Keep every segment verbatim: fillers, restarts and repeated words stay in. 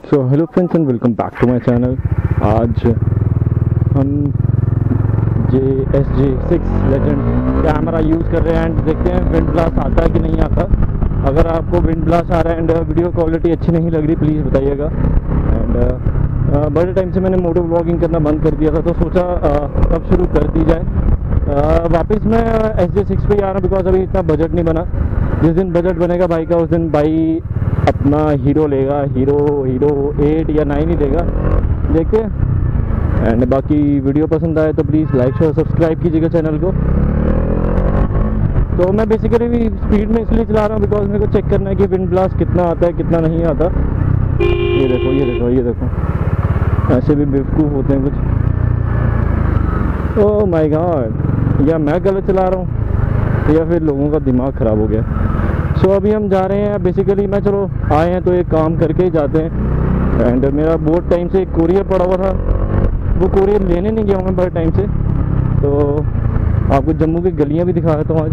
So hello friends and welcome back to my channel. आज हम J S J six legend camera use कर रहे हैं and देखते हैं विंड ब्लास्ट आता है कि नहीं आता। अगर आपको विंड ब्लास्ट आ रहा है एंड वीडियो क्वालिटी अच्छी नहीं लग रही प्लीज़ बताइएगा। एंड बड़े टाइम से मैंने मोटो ब्लॉगिंग करना बंद कर दिया था तो सोचा तब शुरू कर दी जाए। uh, वापस मैं एस जे सिक्स पे ही आ रहा हूँ बिकॉज अभी इतना बजट नहीं बना। जिस दिन बजट बनेगा बाइक का उस दिन भाई अपना हीरो लेगा, हीरो हीरो एट या नाइन ही लेगा, देखते हैं। एंड बाकी वीडियो पसंद आए तो प्लीज़ लाइक शेयर सब्सक्राइब कीजिएगा चैनल को। तो मैं बेसिकली भी स्पीड में इसलिए चला रहा हूँ बिकॉज मेरे को चेक करना है कि विंड ब्लास्ट कितना आता है कितना नहीं आता। ये देखो ये देखो ये देखो ऐसे भी बेवकूफ़ होते हैं कुछ। ओह माय गॉड, या मैं गलत चला रहा हूँ या फिर लोगों का दिमाग ख़राब हो गया। सो so, अभी हम जा रहे हैं। बेसिकली मैं चलो आए हैं तो एक काम करके ही जाते हैं। एंड मेरा बहुत टाइम से एक कोरियर पड़ा हुआ था, वो कोरियर लेने नहीं गया हूँ मैं बड़े टाइम से। तो आपको जम्मू की गलियाँ भी दिखा देता हूँ आज।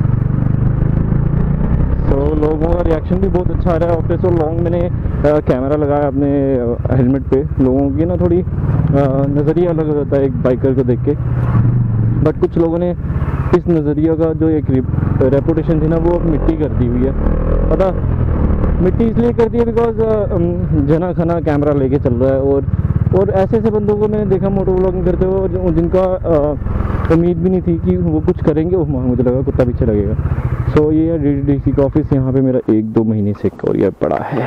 सो so, लोगों का रिएक्शन भी बहुत अच्छा आ रहा है। आफ्टर सो लॉन्ग मैंने कैमरा लगाया अपने हेलमेट पे। लोगों की ना थोड़ी नज़रिया अलग हो जाता है एक बाइकर को देख के, बट कुछ लोगों ने इस नज़रिया का जो एक रेपुटेशन थी ना वो अब मिट्टी कर दी हुई है। पता मिट्टी इसलिए कर दी है बिकॉज जना खना कैमरा लेके चल रहा है। और और ऐसे ऐसे बंदों को मैंने देखा मोटो व्लॉगिंग करते हुए और जिनका उम्मीद भी नहीं थी कि वो कुछ करेंगे। वो मुझे लगा कुत्ता पीछे लगेगा। सो so, ये डी डी सी का ऑफिस यहाँ पे मेरा एक दो महीने से कोरियर पड़ा है।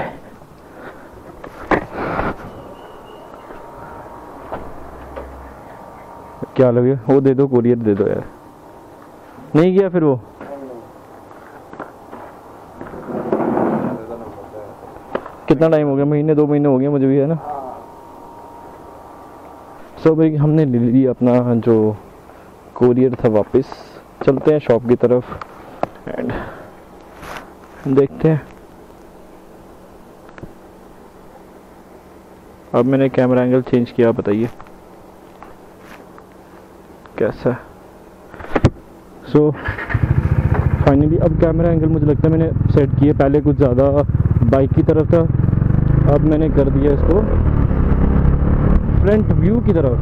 क्या लगे वो दे दो, कोरियर दे दो यार। नहीं किया फिर वो कितना टाइम हो गया? महीने दो महीने हो गए मुझे भी, है ना। सो भाई हमने ले लिया अपना जो कोरियर था वापस। चलते हैं शॉप की तरफ एंड देखते हैं। अब मैंने कैमरा एंगल चेंज किया, बताइए कैसा। सो फाइनली अब कैमरा एंगल मुझे लगता है मैंने सेट किए। पहले कुछ ज़्यादा बाइक की तरफ था, अब मैंने कर दिया इसको फ्रंट व्यू की तरफ।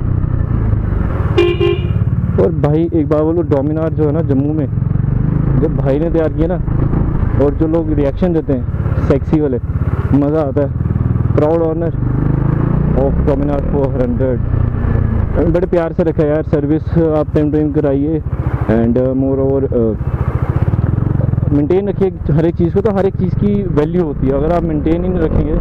और भाई एक बार बोलो, डोमिनार जो है ना जम्मू में, जब भाई ने तैयार किया ना और जो लोग रिएक्शन देते हैं सेक्सी वाले, मज़ा आता है। Proud owner of Dominar four hundred, बड़े प्यार से रखा है यार। सर्विस आप टाइम टाइम कराइए एंड मोर ओवर मेंटेन रखिए हर एक चीज़ को। तो हर एक चीज़ की वैल्यू होती है, अगर आप मेंटेन ही नहीं रखेंगे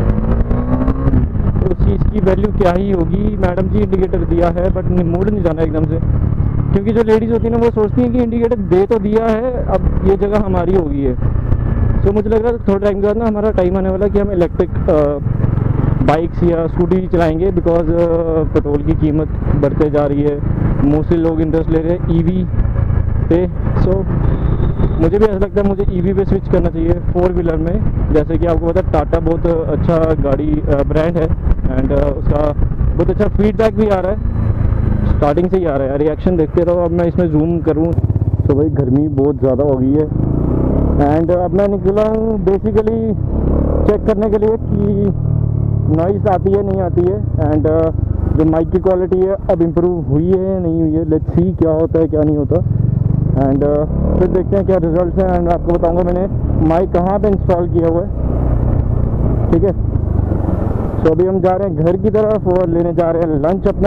तो उस चीज़ की वैल्यू क्या ही होगी। मैडम जी इंडिकेटर दिया है बट मुड़ नहीं जाना एकदम से, क्योंकि जो लेडीज़ होती है ना वो सोचती हैं कि इंडिकेटर दे तो दिया है, अब ये जगह हमारी हो गई है। सो so, मुझे लग रहा है थोड़े टाइम के बाद ना हमारा टाइम आने वाला कि हम इलेक्ट्रिक बाइक्स या स्कूटी चलाएंगे बिकॉज पेट्रोल की कीमत बढ़ते जा रही है। मोस्टली लोग इंटरेस्ट ले रहे हैं ईवी पे। सो so, मुझे भी ऐसा लगता है मुझे ईवी पे स्विच करना चाहिए फोर व्हीलर में। जैसे कि आपको पता है टाटा बहुत अच्छा गाड़ी ब्रांड है एंड उसका बहुत अच्छा फीडबैक भी आ रहा है, स्टार्टिंग से ही आ रहा है। रिएक्शन देखते रहो। अब मैं इसमें जूम करूँ तो भाई गर्मी बहुत ज़्यादा हो गई है एंड अब मैं निकला हूँ बेसिकली चेक करने के लिए कि नॉइज़ आती है नहीं आती है एंड uh, जो माइक की क्वालिटी है अब इम्प्रूव हुई है नहीं हुई है। लेट्स सी क्या होता है क्या नहीं होता एंड uh, फिर देखते हैं क्या रिजल्ट्स हैं एंड आपको बताऊंगा मैंने माइक कहाँ पे इंस्टॉल किया हुआ है। ठीक है, सो अभी हम जा रहे हैं घर की तरफ और लेने जा रहे हैं लंच अपना।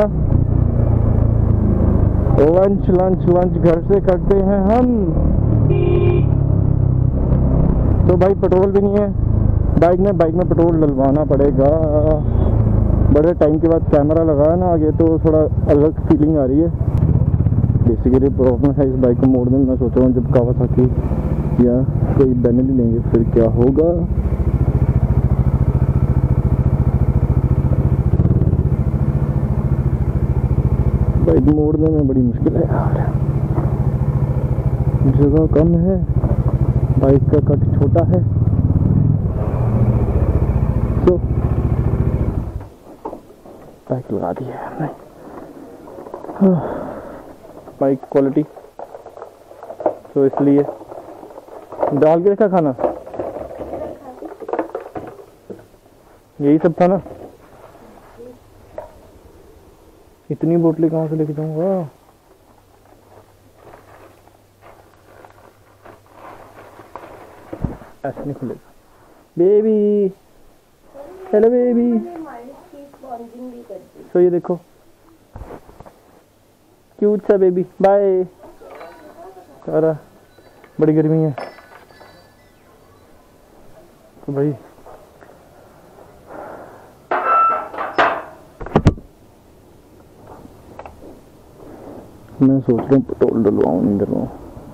लंच लंच लंच घर से करते हैं हम। तो भाई पेट्रोल भी नहीं है बाइक में, बाइक में पेट्रोल डलवाना पड़ेगा। बड़े टाइम के बाद कैमरा लगाया ना आगे तो थोड़ा अलग फीलिंग आ रही है। बेसिकली प्रॉब्लम है इस बाइक को मोड़ने में। मैं सोच रहा हूँ जब कावासाकी या कोई बेनेली लेंगे फिर क्या होगा। बाइक मोड़ने में बड़ी मुश्किल है यार, जगह कम है, बाइक का कट छोटा है। तो बाइक लगा दी है हमने। बाइक क्वालिटी तो इसलिए डाल के रखा खाना। यही सब था ना। इतनी बोतलें कहाँ से लेके जाऊंगा? ऐसे नहीं खुलेगा। Baby, hello baby. तो ये देखो क्यूट सा बेबी। बाय। अरे बड़ी गर्मी है तो भाई मैं सोच रहा हूँ पेट्रोल डलवाऊँ नहीं डलवाऊँ।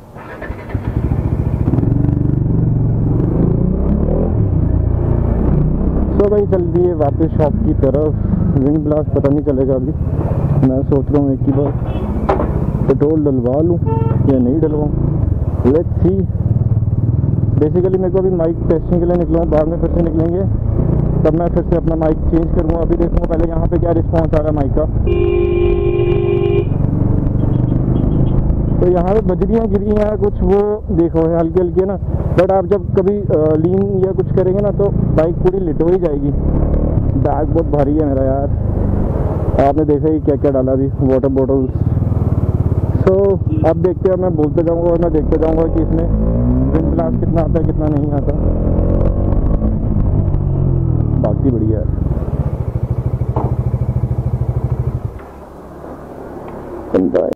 तो भाई चल दिए वापस शॉप की तरफ। विंड ब्लास्ट पता नहीं चलेगा अभी। मैं सोच रहा हूँ एक ही बार पेट्रोल डलवा लूँ या नहीं डलवाऊँ। Let's see. बेसिकली मेरे को अभी माइक टेस्टिंग के लिए निकला हूँ, बाद में फिर से निकलेंगे तब मैं फिर से अपना माइक चेंज करूँगा। अभी देखूँगा पहले यहाँ पे क्या रिस्पॉन्स आ रहा है माइक का। तो यहाँ पे बजरियाँ गिरी हैं कुछ, वो देखो है हल्की हल्की है ना। बट आप जब कभी लीन या कुछ करेंगे ना तो बाइक पूरी लिट हो ही जाएगी। बैग बहुत भारी है मेरा यार। आपने देखा ही क्या क्या डाला अभी, वाटर बॉटल्स। सो so, अब देखते हैं, मैं बोलते जाऊँगा और मैं देखते जाऊँगा कि इसमें विंड ब्लास्ट कितना आता है कितना नहीं आता। बाकी बढ़िया है।